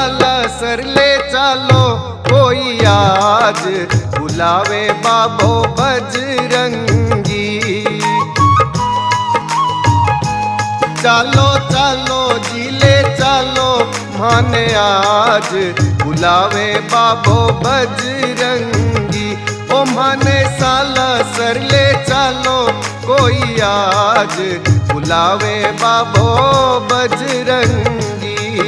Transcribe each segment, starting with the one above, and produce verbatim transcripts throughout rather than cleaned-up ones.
साला सर ले चालो कोई आज बुलावे बाबो बजरंगी। चालो चालो जिले चालो माने आज बुलावे बाबो बजरंगी। ओ माने साला सर ले चालो कोई आज बुलावे बाबो बजरंगी।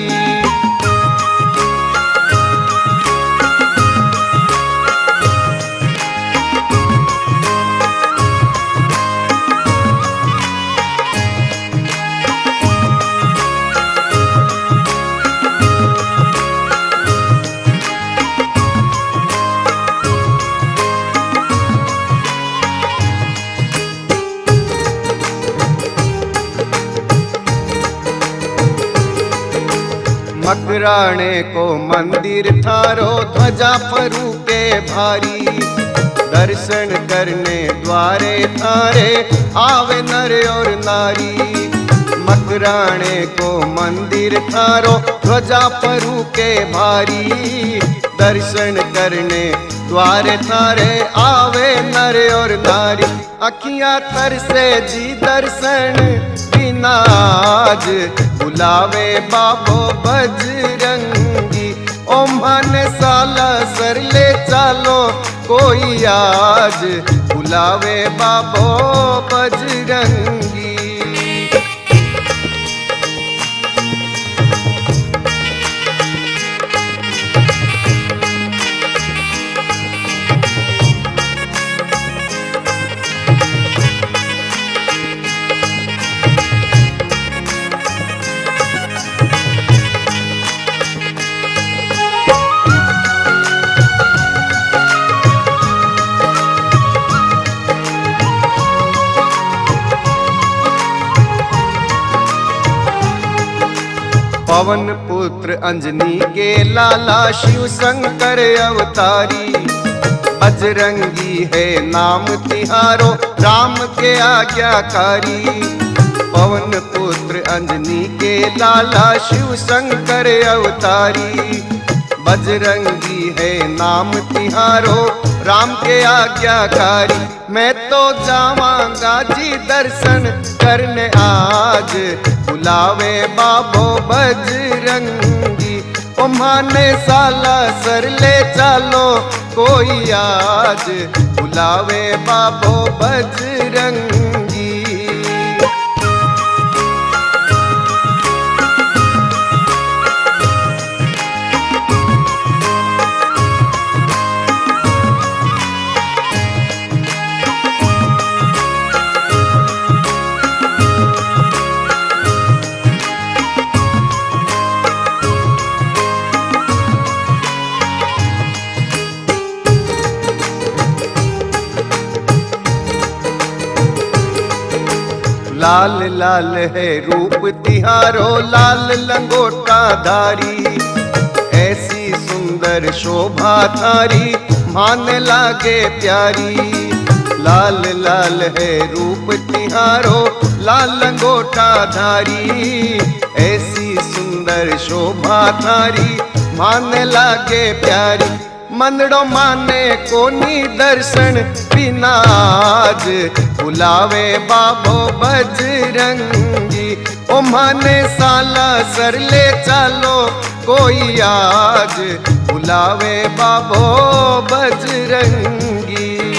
मकराणे को मंदिर थारो ध्वजा फरू के भारी। दर्शन करने द्वारे थारे आवे नर और नारी। मकराणे को मंदिर थारो ध्वजा फरू के भारी। दर्शन करने द्वारे थारे आवे नर और नारी। अखियां तरसे जी दर्शन बिना आज बुलावे बाबो बजरंगी। ओ माने साला सर ले चालो कोई आज बुलावे बाबो बजरंगी। पवन पुत्र अंजनी के लाला शिव शंकर अवतारी। बजरंगी है नाम तिहारो राम के आज्ञाकारी। पवन पुत्र अंजनी के लाला शिव शंकर अवतारी। बजरंगी है नाम तिहारो राम के आज्ञाकारी। मैं तो जावांगा जी दर्शन करने आज बुलावे बाबो बजरंगी। ओ माने साला सर ले चालो कोई आज बुलावे बाबो बजरंगी। लाल लाल है रूप तिहारो लाल लंगोटा धारी। ऐसी सुंदर शोभा थारी माने लागे प्यारी। लाल लाल है रूप तिहारो लाल लंगोटा धारी। ऐसी सुंदर शोभा थारी माने लागे प्यारी। मनड़ो माने कोनी दर्शन बिना आज बुलावे बाबो बजरंगी। ओ माने साला सर ले चालो कोई आज बुलावे बाबो बजरंगी।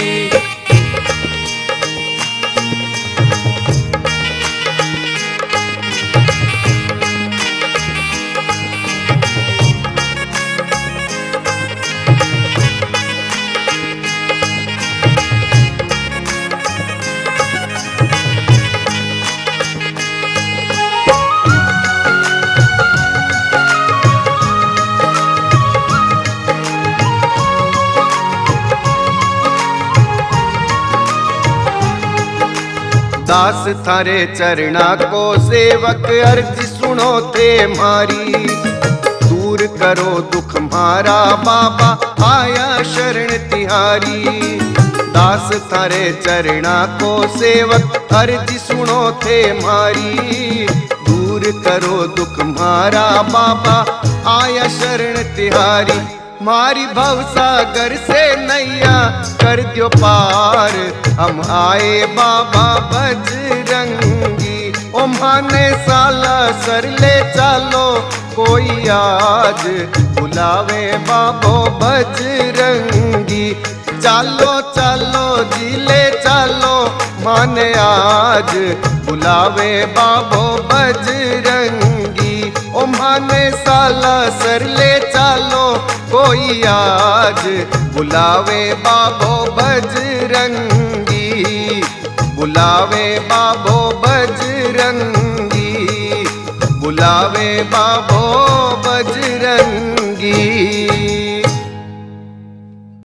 दास थारे चरणा को सेवक अर्ज सुनो थे मारी। दूर करो दुख मारा बाबा आया शरण तिहारी। दास थारे चरणा को सेवक अर्ज सुनो थे मारी। दूर दूर करो दुख मारा बाबा आया शरण तिहारी। मारी भव सागर से नैया कर दियो पार, हम आए बाबा बजरंगी। ओ माने साला सर ले चालो कोई आज, बुलावे बाबो बजरंगी। चालो चालो जिले चालो माने आज, बुलावे बाबो बजरंगी। ओ माने साला सर ले चालो कोई आज, बुलावे बाबो बजरंगी। बुलावे बाबो बजरंगी, बुलावे बाबो बजरंगी।